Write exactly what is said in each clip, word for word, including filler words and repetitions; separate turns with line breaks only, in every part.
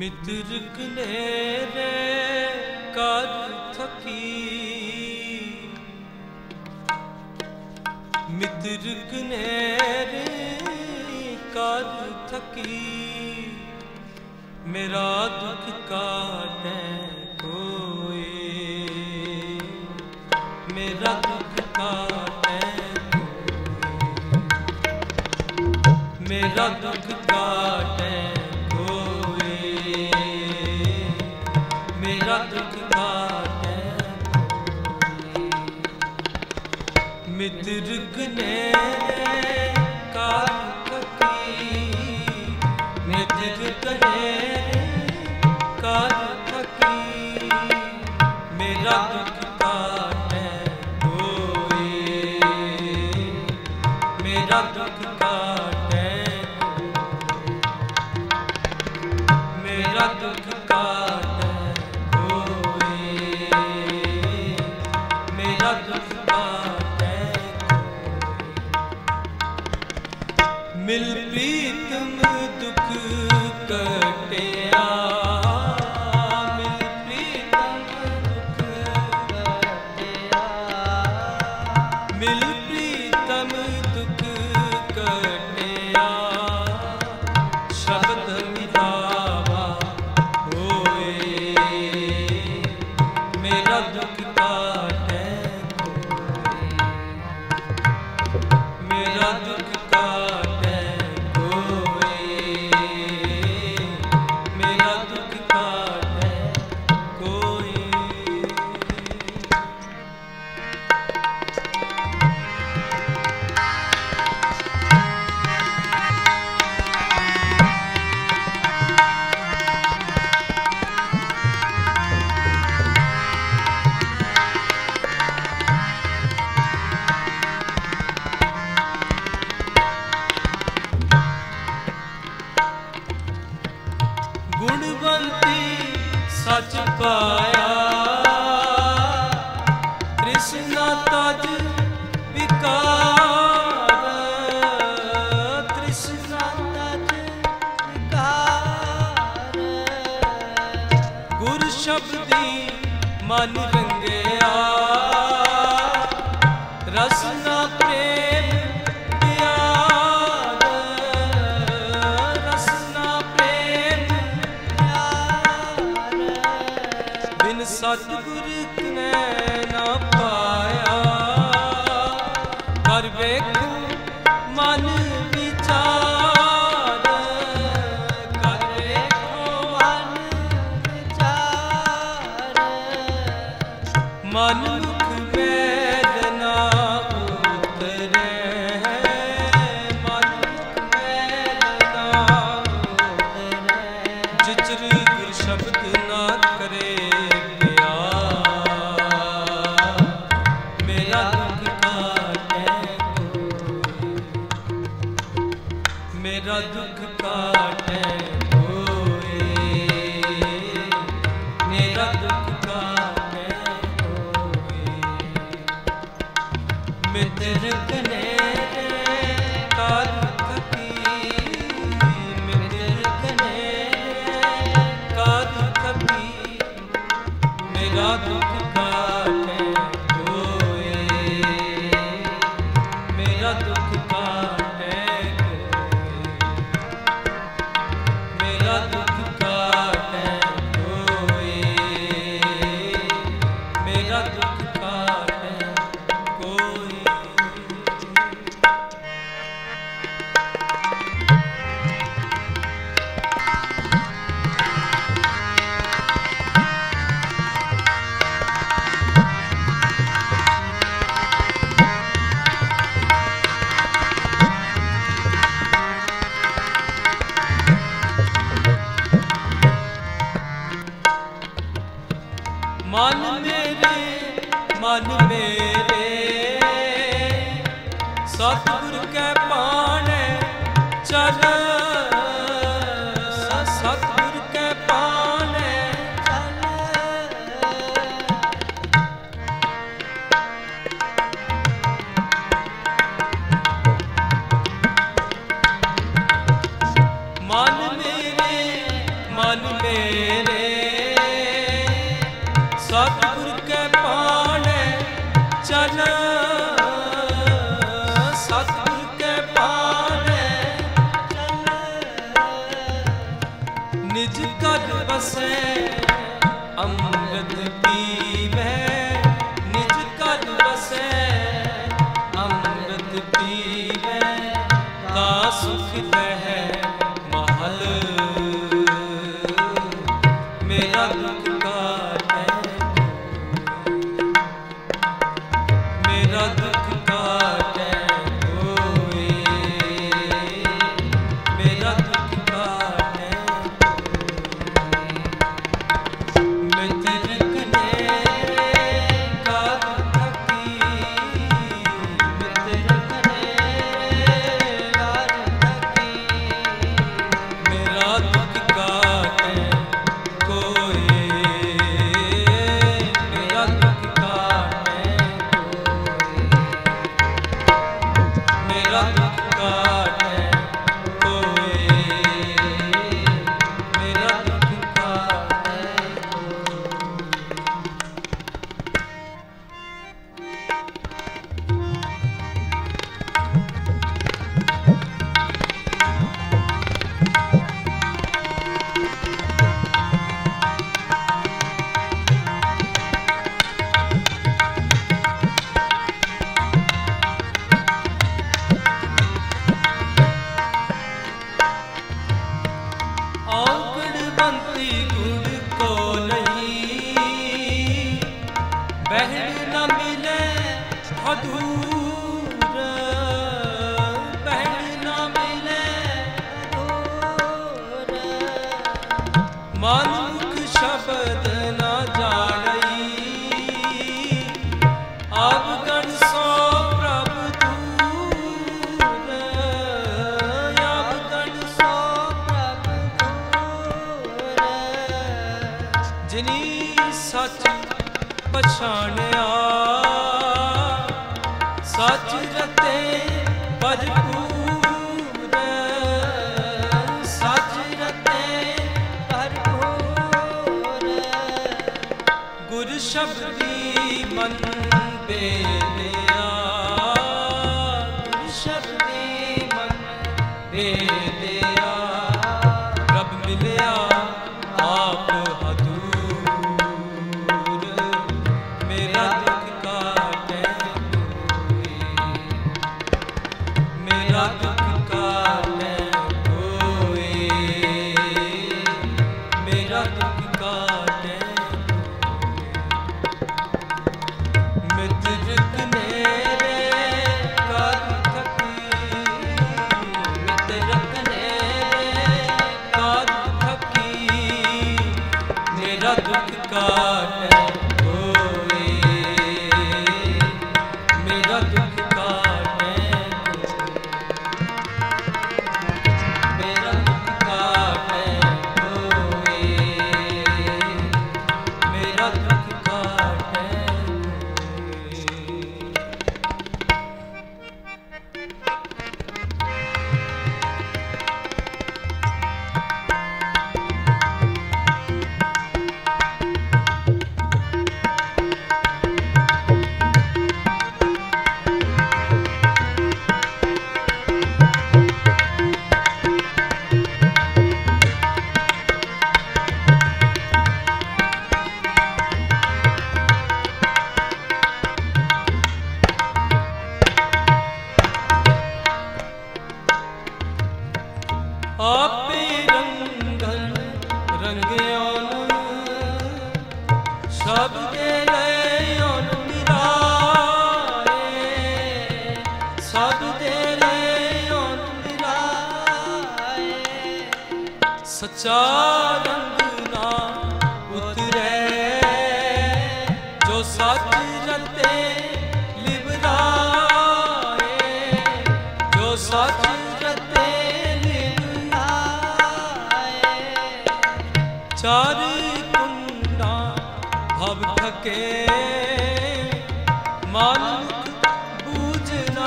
मित्र कनेरे कर थकी, मित्र कनेरे कर थकी, मेरा दुख काटे कोई, मेरा दुख काटे कोई, मेरा दुख काटे मेरा दुख काटे कोई। मित्र कनेरे कर थकी, मित्र कनेरे कर थकी, मेरा दुख काटे कोई, मेरा दुख काटे कोई, मेरा दुख काटे मिल प्रीतम दुख कटिया, मिल प्रीतम दुख कटिया, मिल प्रीतम दुख कटिया, शब्द मिलावा होए, मेरा दुख काटे कोई, मेरा दुख गुणवंती सच पाया, तृष्णा तज विकार, तृष्णा तज विकार, गुर शब्दी मन रंगया, रसना प्रेम सतगुर ने ना पाया, कर वेखो मन विचार, कर वेखो मन विचार, मन मुख वेदना उतरे, मन मुख वेदना उतरे, जिचर गुर शब्द ना करे, मेरा दुख काटे कोई, मेरा दुख काटे कोई। मित्र कनेरे कर थकी, मित्र कनेरे कर थकी, मेरा दुख काटे कोई, मेरा दुख काटे मेरा दुख काटे कोई, मेरा दुख काटे कोई। मन मेरे मन मेरे सतगुर के पाने चल, सतगुर के पाने चल, मन मेरे मन मेरे सच रते भरपूर, सच रते भरपूर, गुर शब्दी मन बेलिया, गुर शब्दी मन बेलिया, रब मिलिया आप हदूर, मेरा दुख काटे कोई, मेरा दुख काटे कोई, मेरा दुख काटे कोई। मित्रक नेरे कर थकी, मित्रक नेरे कर थकी, मेरा दुख काटे कोई, मेरा दुख काटे कोई, मेरा दुख काटे कोई, मेरा दुख काटे कोई। आपे रंगन रंगियोन, सब दे लियोन मिलाए, सब दे लियोन मिलाए, सच्चा रंग ना उतरे, जो सच रते लिबराए, जो सच रते चार कुंडा भव थके, मानुख बूझ न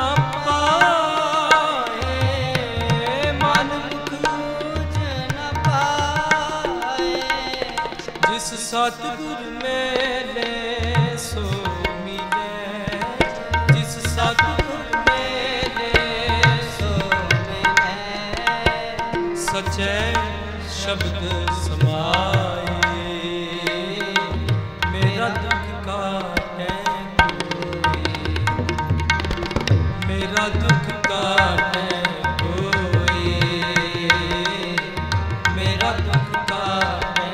पाए, मानुख बूझ न पाए, जिस सतगुर मेले सो मिले, जिस सतगुर मेले सो मिले, सच्चे शब्द समाए, मेरा दुख काटे कोई, मेरा दुख काटे कोई, मेरा दुख काटे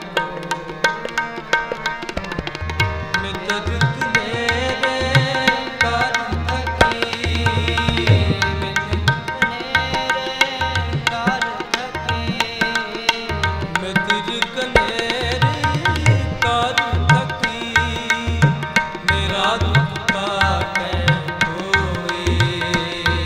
कोई। मित्रक नेरे कर थकी, मित्रक नेरे कर थकी, मित्रक नेरे कर थकी, मेरा दुख काटे कोई,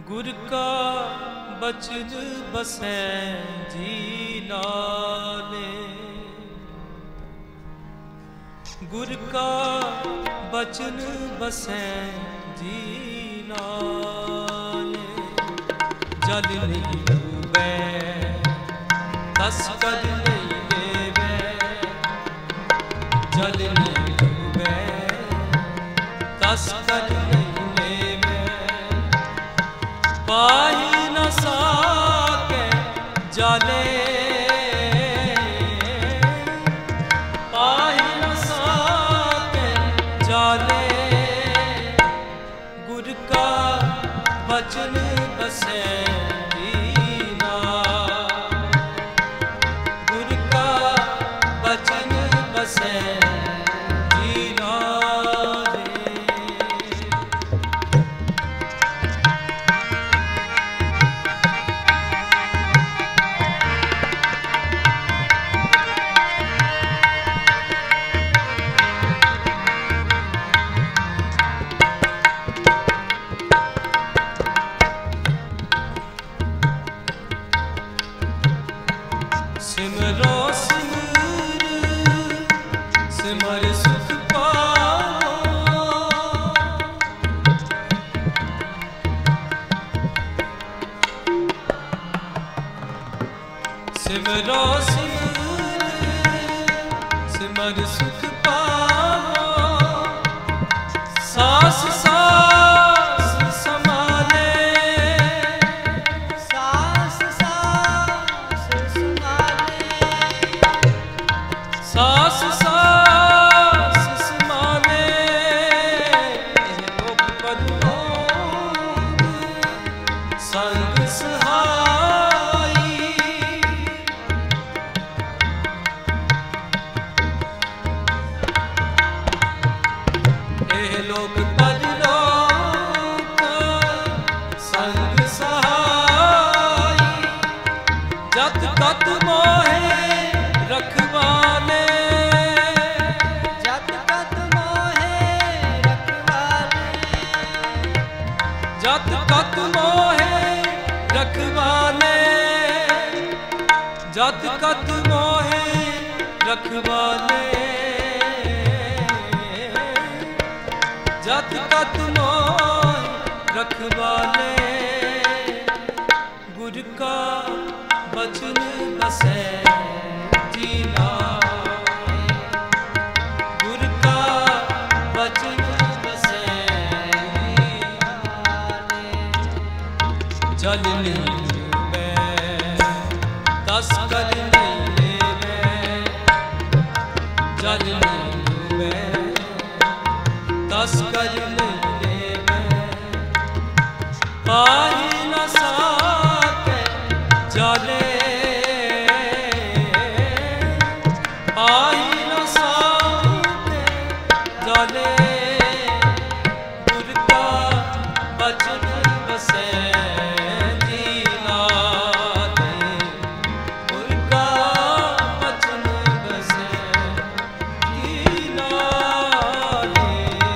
गुर का बचन बसै जी नाले, गुर का बचन बसै जी नाले। जल नहीं डूबे तस कद नहीं देवे, जल नहीं डूबे तस कद नहीं देवे। पाही न साके जाले, पाही न साके जाले। गुर का बचन बसै दीना, गुर का बचन बसै दीना रे। सिमरो सिमर सिमर सुख पाओ, सिमरो सिमर सिमर सुख पाओ। सास सास समाले,
सास सास समाले,
सास सास समाले। लोक पदलोक संग सहाई, एह लोक पदलोक संग सहाई। जत तत मोहे रखवाले,
जत तत मोहे रखवाले,
जत तत मोहे रखवाले, जत कत मोहे रखवाले, जत कत मोहे रखवाले। गुर का बचन बसै जीना, गुर का बचन बसै
नाले।
जल नहीं डूबे तस कद नहीं लेवे, जल नहीं डूबे तस कद नहीं लेवे। पाही न साके जाले, पाही न साके जाले। गुर का बचन बसै दीना रे, गुर का बचन बसै दीना रे।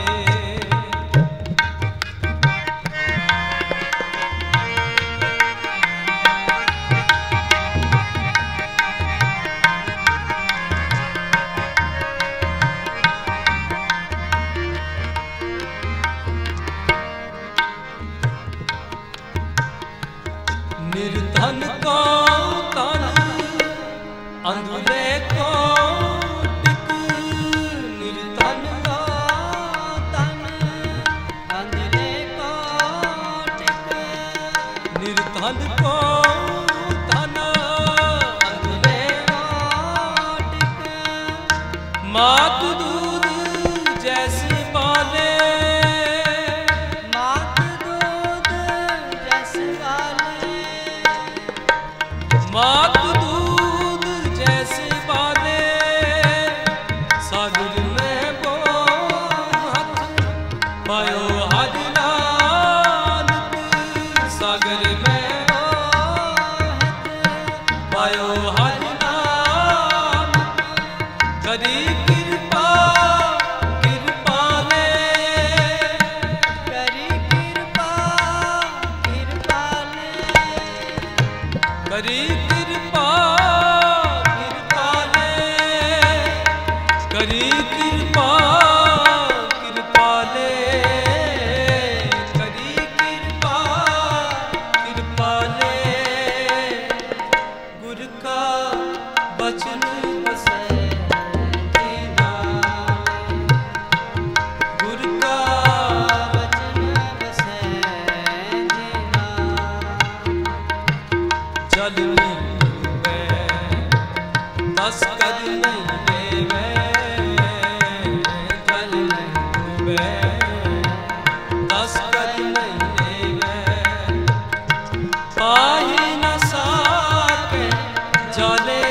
निर्धन को तन अंधुले को टिक, निर्धन
को तन अंधले को टिक,
निर्धन को तन
अंधले को टिक।
मात दूध जैसे पाले,
मात दूध जैसे वाले,
मात दूध जैसे दस कद नहीं देवे जल नहीं डूबे दस कद नहीं देवे पाही न साके जले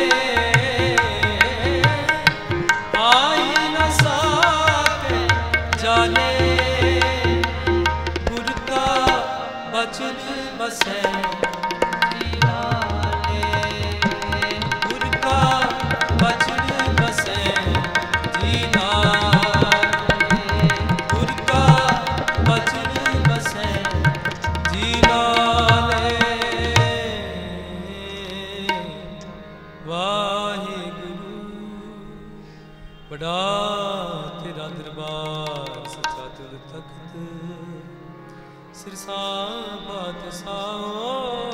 पाही न साके जले गुर का बचन बसे बड़ा तेरा दरबार सच्चा तुर तख्त सिरसा बादशाह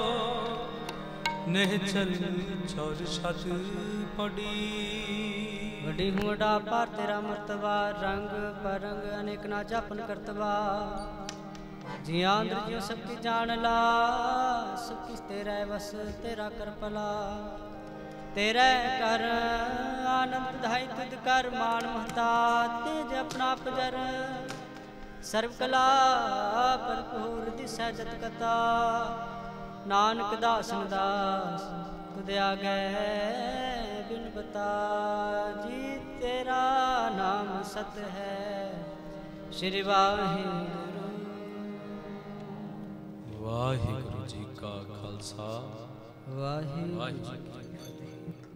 नेह चल चौर छत पड़ी
वडी हुआ पार तेरा मर्तबा रंग परंग अनेक ना जापन करतबा जिया अंदर जियो सबकी जान ला सबकी तेरा बस तेरा कर पला तेरे कर आनंद धाई तुद कर मान महता तेज अपना पजर सर्व कला भरपूर दिशा जत कथा नानक दासन दास तुद आगे बिन बता जी तेरा नाम सत है श्री वाहिगुरु
वाहिगुरु जी का खालसा
वाहिगुरु
वाहिगुरु जी की फतेह।